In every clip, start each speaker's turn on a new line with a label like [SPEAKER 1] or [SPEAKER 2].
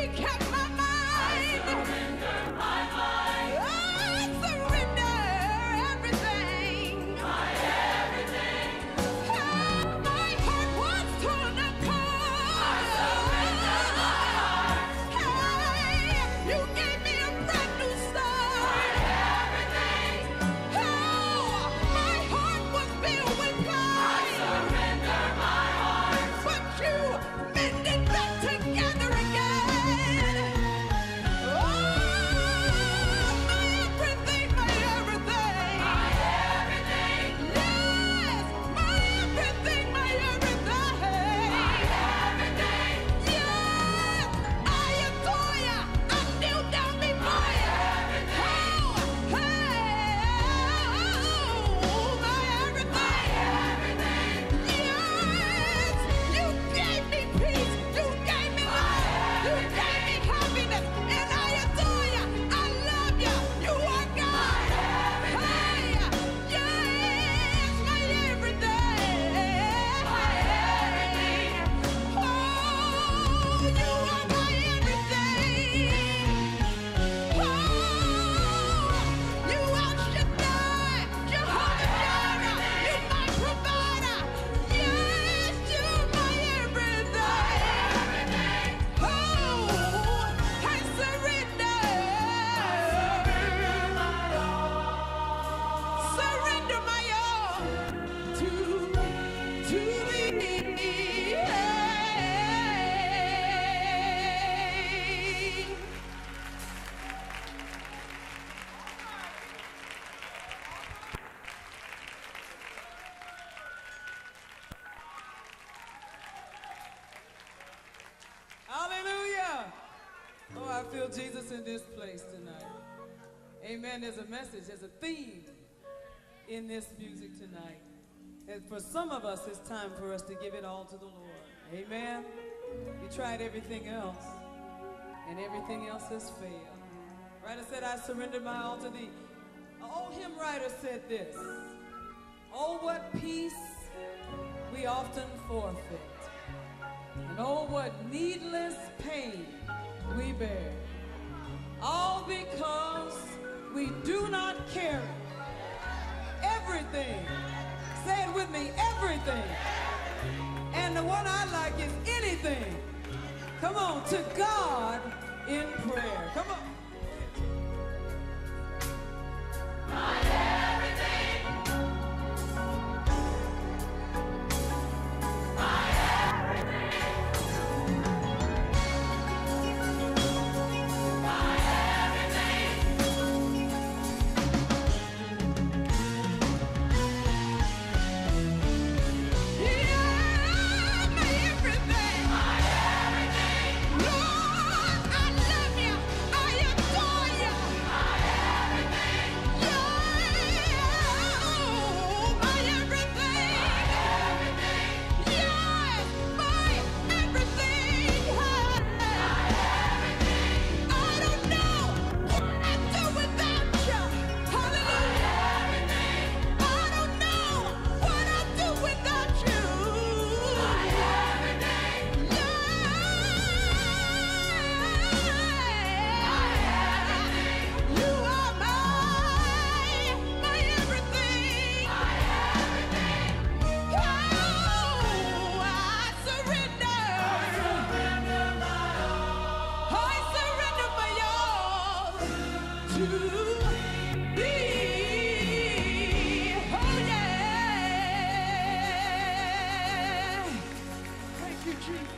[SPEAKER 1] I feel Jesus in this place tonight. Amen. There's a message, there's a theme in this music tonight. And for some of us, it's time for us to give it all to the Lord. Amen. You tried everything else, and everything else has failed. Writer said, I surrender my all to thee. An old hymn writer said this: oh, what peace we often forfeit, and oh, what needless pain we bear, all because we do not carry everything. Say it with me, everything. And the one I like is anything. Come on, to God in prayer. Come on. My everything. My everything. My everything. Yeah, my everything. My everything. Lord, I love you. I adore you. My everything. Yeah, my everything. Yes, my everything. I don't know what I'd do without you. Hallelujah. I don't know what I'd do without you. My everything. You are my everything. My everything. Oh, I surrender. I surrender my all to thee. Oh, yeah. Thank you, Jesus.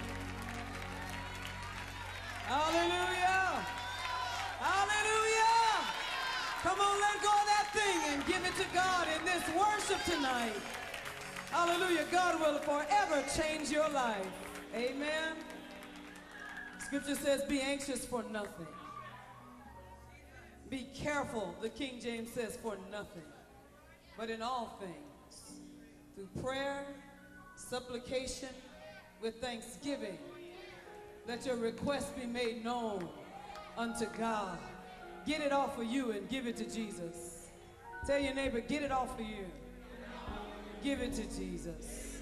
[SPEAKER 1] Hallelujah. Hallelujah. Come on, let go of that thing and give it to God in this worship tonight. Hallelujah. God will forever change your life. Amen. Scripture says, be anxious for nothing. Be careful, the King James says, for nothing. But in all things, through prayer, supplication, with thanksgiving, let your requests be made known unto God. Get it off of you and give it to Jesus. Tell your neighbor, get it off of you. Give it to Jesus.